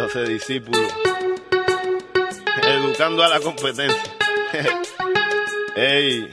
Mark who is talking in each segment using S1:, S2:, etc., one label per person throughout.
S1: hace discípulo, educando a la competencia. Ey,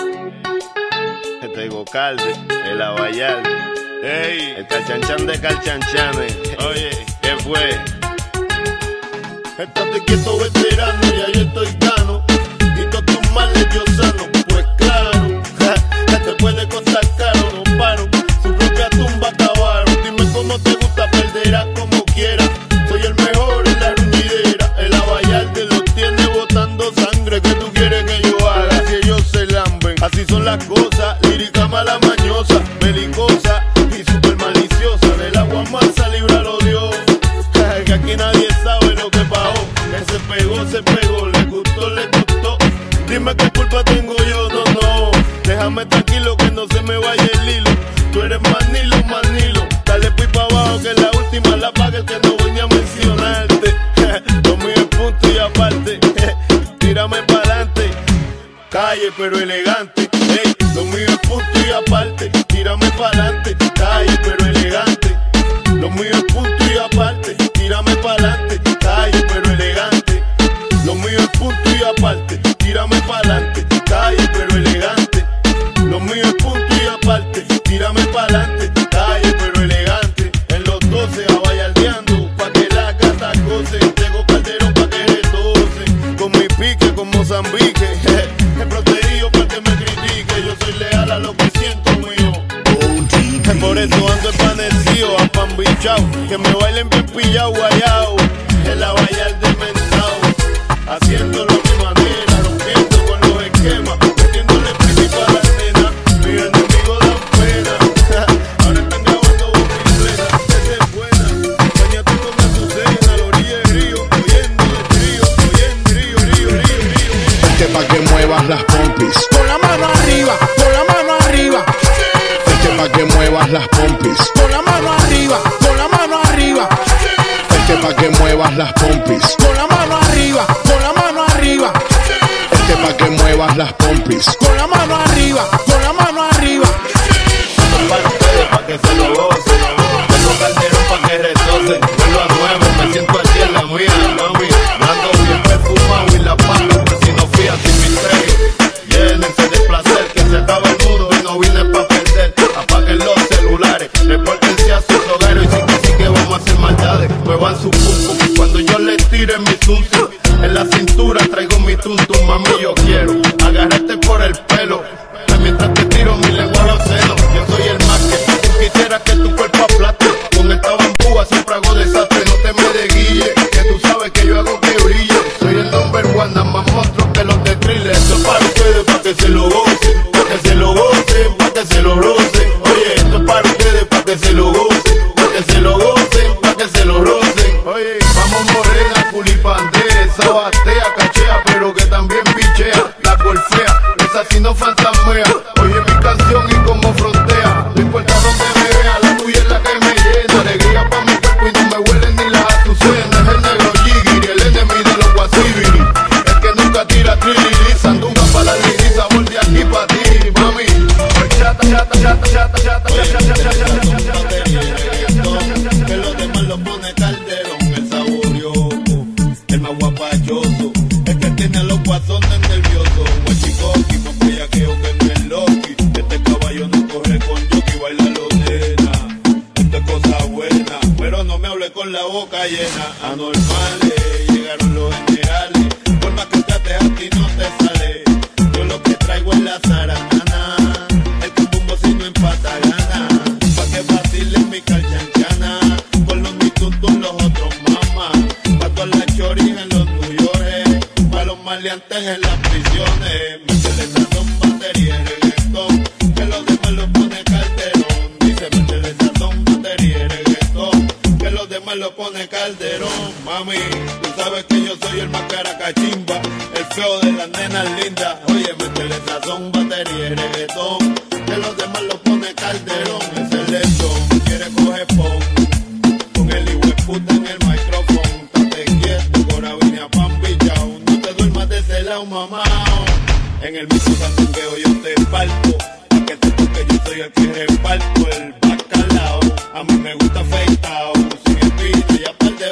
S1: este Gocalde, el Abayal, ey, el Calchanchan de Calchanchanes. Oye, ¿qué fue?
S2: Estate quieto, veterano, ya yo estoy gano. Y todos tus males yo sano. Pues claro, te puede costar caro, no paro. Su propia tumba cavaron. Dime cómo te gusta, perderás como quieras. Soy el mejor en la ruñidera. El Abayalde los tiene botando sangre. ¿Qué tú quieres que yo haga si ellos se lamben? Así son las cosas, lírica mala mañosa, belicosa y super maliciosa. Del agua mansa, líbralo Dios. Que aquí nadie sabe lo que pagó. Que se pegó, le gustó. Dime qué culpa tengo yo, no. Déjame tranquilo que no se me vaya el hilo. Tú eres manilo. Dale pues pa' abajo que la última la paga el que no voy ni a mencionarte. Lo mío es punto y aparte. Tírame pa'lante. Calle pero elegante. Ey, lo mío es punto y aparte. Tírame pa'lante. Calle pero elegante. Lo mío es punto y aparte. Tírame pa'lante. Calle pero elegante. Lo mío es punto y aparte. Tírame pa'lante. Calle pero elegante. Lo mío es punto y aparte. Tírame pa'lante. Calle pero elegante. En los 12 abayaldeando pa' que la gata goce. Tengo Calderón pa' que retose. Con mi pique, con Mozambique. El protegido pa' que me critique. Yo soy leal a lo que siento mío. Por eso ando empanecido, apambichao. Que me bailen bien pillao, guayao. El Abayalde mentao. Haciéndolo a mi manera, rompiendo con los esquemas. Metiéndole piti para la nena. Mis enemigos dan pena. Ahora están grabando bocicleta. Esa es buena. Bañate con Azucena, a la orilla del río. Oyendo el río.
S3: Este pa' que muevas las pompis.
S4: Con la mano arriba, con la mano arriba.
S3: Este pa' que muevas las pompis.
S4: Con la mano arriba, con la mano arriba.
S3: Este pa' que muevas las pompis.
S4: Con la mano arriba, con la mano arriba.
S3: Este pa' que muevas las pompis.
S4: Con la mano arriba, con la mano arriba.
S2: Para ustedes, pa' que se lo gocen. Tengo Calderón pa' que retose. Vuelvo a nuevo, me siento así en la mía, mami. Ando bien perfumado y la pata, pues si no fías sin misterio. Llénense de placer, que se acaba el mundo y no vine pa' perder. Apaguen los celulares, repórtense a sus hogares. Y sí que vamos a hacer maldades, muevan su pum. Cuando yo les tire mi tuntum, en la cintura traigo mi tuntum. Mami, yo quiero agarrarte por el pelo, mientras te tiro mi lengua a los senos. Yo soy el más que tú quisieras que tu cuerpo aplaste. Con esta bambúa siempre hago desastre. No te me desguille, que tú sabes que yo hago que brille. Soy el number one, nada más monstruo que los de Thriller. Esto es para ustedes, pa' que se lo gocen. Pa' que se lo gocen, pa' que se lo rocen. Oye, esto es para ustedes, pa' que se lo gocen. Pa' que se lo gocen, pa' que se lo rocen. Oye, vamos morena, culipandesa, batea, cachea, pero que también pichea. La golfea, esa sí no fantasmea. Oye mi canción y como frontea. No importa donde me vea, la tuya es la que me llena. Alegría pa' mi cuerpo y no me huelen ni las azucenas. El negro Jigiri, el enemigo de los guasibiri. El que nunca tira trilili, sandunga pa' la liriza. Volví aquí pa' ti, mami. Que los demás lo pone Calderón, el saborioso, el más guapachoso, el que tiene a los guasones nerviosos. Huachicoqui, más bellaqueo que no es Loki. Este caballo no corre con jockey, baila los nena. Esto es cosa buena, pero no me hable con la boca llena. Anormales, llegaron los generales. Por más que trates a ti no te sale. Yo lo que traigo es la zaranana. El cumbumbo si no empata gana. Pa' que vacilen mi calchanchana. Con los mitutos los otros mamás. Pa' todas las choris en los New York. Pa' los maleantes en las prisiones. Métele sazón, batería y reggaetón. Que los demás lo pone Calderón. Dice métele sazón, batería y reggaetón. Que los demás lo pone Calderón. Mami, tú sabes que yo soy el más caracachimba. El feo de las nenas lindas. Oye, métele sazón, batería y reggaetón. Que los demás lo pone Calderón. Es el lechón, quiere coger pon. Con el hijo de puta en el micrófono. Tate quieto, corabina, pan bichao. No te duermas de ese lado, mamá. En el mismo sandungueo yo te parto. Pa' que te toque, yo soy el que reparto el bacalao. A mí me gusta afeitado, sin espina y aparte de veces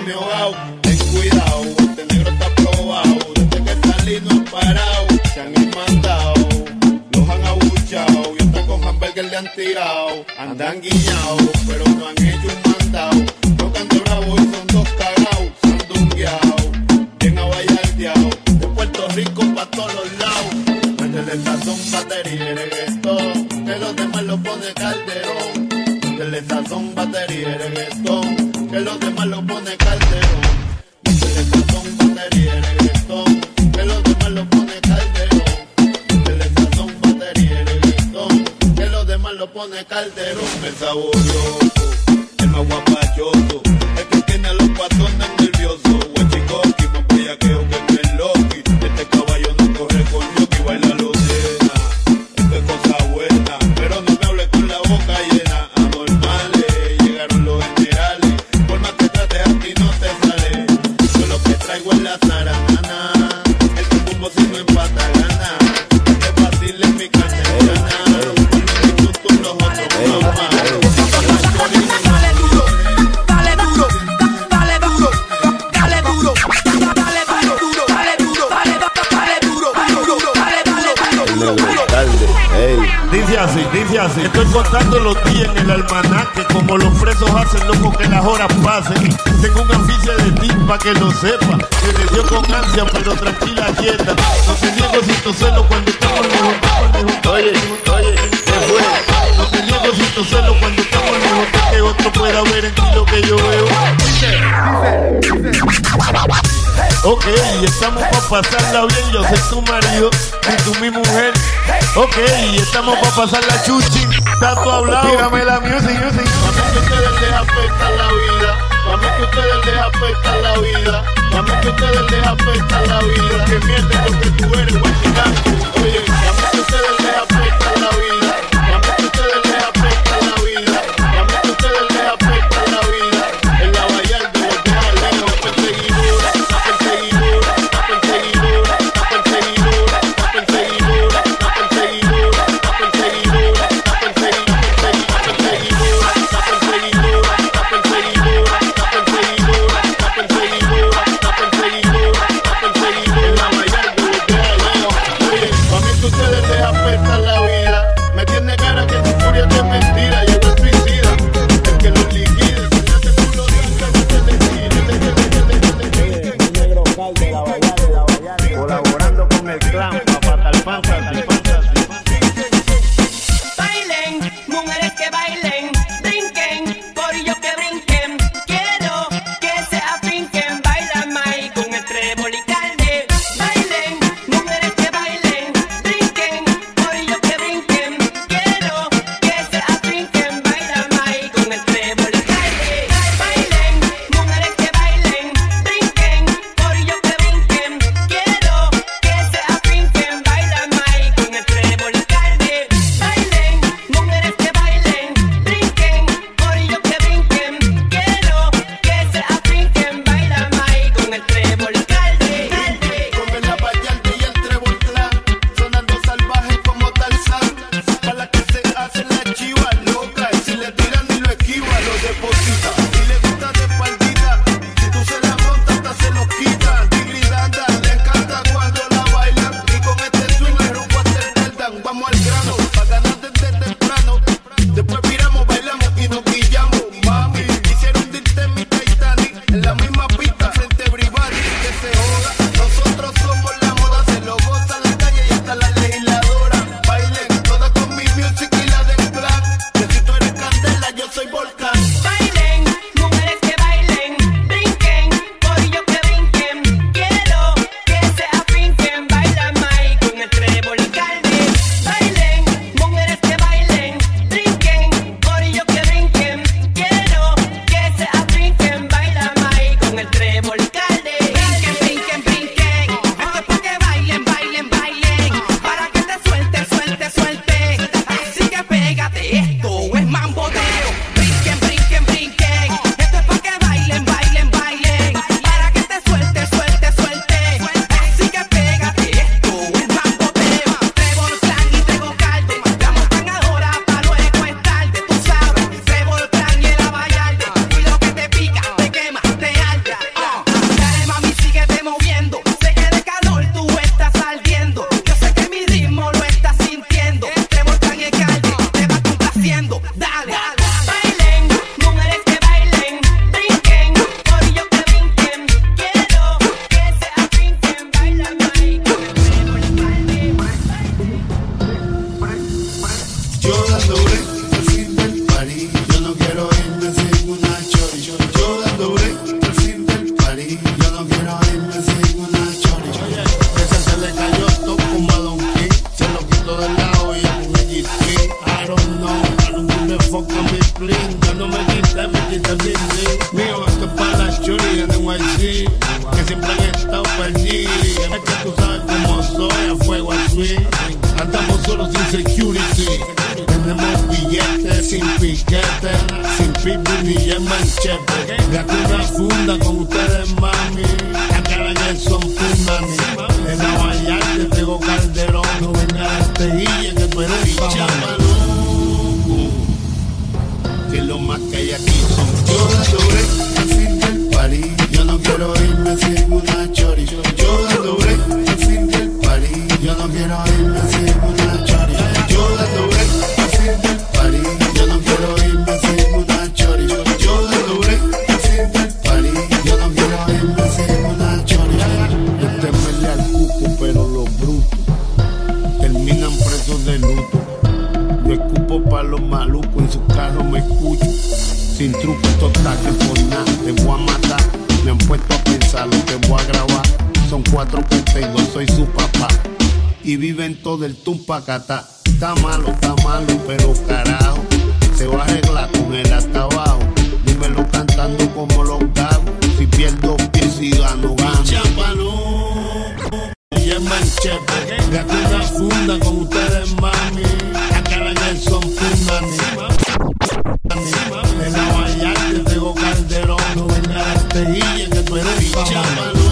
S2: me he ahogado. Ten cuidado, este negro está probado. Desde que salí no han parado. Se han mandado, los han abuchado. Y hasta con hamburger le han tirado. Andan guiñados, pero no han hecho un mandado. No canto bravo y son dos cagados. Se han dungueado, bien abayardeado. De Puerto Rico pa' todos los lados. Métele sazón, batería y reggaetón. Que los demás lo pone Calderón. Métele sazón, batería y reggaetón. Que los demás lo pone Calderón. Métele sazón, batería y reggaetón. Que los demás lo pone Calderón. Métele sazón, batería y reggaetón. Que los demás lo pone Calderón. El saborioso, el más guapachoso, el que tiene a los patones nerviosos. Huachicoqui, más bellaqueo que el Loki. Este caballo no corre con Yoki, baila lo llena. Esto es cosa buena, pero no me hable con la boca llena. Anormales, llegaron los generales. Por más que trates a ti no te sale. Yo lo que traigo es la zaranana. El tumbo si no empata gana. Es fácil en mi carne gana. Tú los otros no más.
S5: Dale duro, dale duro, dale duro, dale duro, dale duro, dale duro, dale duro,
S2: Dice así, estoy contando los días en el almanaque. Como los presos hacen, loco, que las horas pasen. Tengo un afiche de ti, pa' que lo sepa. Que te dio con ansia, pero tranquila, quieta. No te niego sin tu celo cuando estamos lejos.
S1: Oye, ¿qué fue?
S2: No te niego sin tu celo cuando estamos lejos. De que otro pueda ver en ti lo que yo veo. Ok, estamos pa' pasarla bien. Yo soy tu marido y tú mi mujer. Ok, estamos pa' pasarla chuchi. Está todo hablado. Tírame la music. Mami, que ustedes les afecta la vida. Mami, que ustedes les afecta la vida. Mami, que ustedes les afecta la vida. Que mienten porque tú eres guachicante. Oye, mami, que ustedes les afecta la vida. Mami, que ustedes les afecta la vida. Mami, que ustedes les afecta la vida. En la Vallarta los deja lejos. La perseguidora, la perseguidora, la perseguidora, la perseguidora, la perseguidora, la perseguidora, la perseguidora, la perseguidora, la perseguidora, la perseguidora, la perseguidora, la perseguidora, la perseguidora, la perseguidora, en la Vallarta los deja lejos. Oye, mami, que ustedes les afecta la vida. Me tiene cara que tu furia es mentira. Llegó el suicida, el que los liquide. Fíjate tú lo dices, no te
S1: Colaborando con el clan, Fatal Fantasy.
S5: Bailen, mujeres que bailen, brinquen, corillo que brinquen. Quiero que se afinquen, baila May con el trébol y calde. Bailen, mujeres que bailen, brinquen, corillo que brinquen. Quiero que se afinquen, baila May con el trébol y calde. Bailen, mujeres que bailen, brinquen, corillo que brinquen. Quiero que se afinquen, baila May con el trébol y calde. Bailen, mujeres que bailen, brinquen, corillo que brinquen. Quiero que se afinquen, baila May con el trébol y calde.
S2: Come la Vallarta y el Trébol Clan, sonando salvajes como Tarzán. Pa' la que se hace la chiva loca, y si le tiran y lo esquiva, lo deposita. Si le gusta de espaldita, si tú se la montas, hasta se lo quita. Tigridanda, le encanta cuando la bailan, y con este swing le rompo hasta el Beldan. Vamos al grano, pa' ganar desde temprano. Después viramos, bailamos y nos guillamos. Mami, quisieron dirte en mi Titanic, en la misma pista, frente a everybody. Que se joda, nosotros somos la moda, se lo goza la calle y hasta la legisladora. Bailen, todas con mi music y la del clan. Que si tú eres candela, yo soy volcán.
S5: Bailen, mujeres que bailen, brinquen, corillo que brinquen. Quiero que se afinquen, baila May con el trébol y calde. Bailen, mujeres que bailen, brinquen, corillo que brinquen. Quiero que se afinquen, baila May con el trébol.
S2: París. Yo no quiero irme sin una chori. Ese se le cayó todo como a Don King. Se lo quitó del lado y con el GT. I don't know, I don't give a fuck on mi bling. Yo no me quité el bling. Mío, esto es para las chori en NYC, que siempre han estado perdidos. Es que tú sabes cómo soy, a fuego al swing. Andamos solos sin security. Tenemos billetes sin piquete, sin pitbull ni en manchete. Gato una funda con ustedes, mami. Acá en son punani. En la Vallarta te pego Calderón. No vengas a este guille que tú eres un chamaluco. Que lo más que hay aquí son yo logré el fin del París. Yo no quiero irme sin una chori. Yo logré el fin del París. Yo no quiero irme sin una chori. Yo logré el fin del París. Yo no quiero irme sin una chori. Yo logré el fin del París. Yo no quiero irme sin una chori. Yo temerle al cuco, pero los brutos terminan presos de luto. Yo escupo pa' los malucos, en su carro me escucho. Sin truco, total, que por nada te voy a matar. Me han puesto a pensar lo que voy a grabar. Son 4 que tengo, soy su papá. Y viven todo el tumpacatá. Está malo, pero carajo. Se va a arreglar con él hasta abajo. Dímelo cantando como los gagos. Si pierdo pies y gano. Y es manchete. Gato una funda con ustedes, mami. Acá en son punani. En la Vallarta te pego Calderón. No vengas a este guille que tú eres un chamaluco.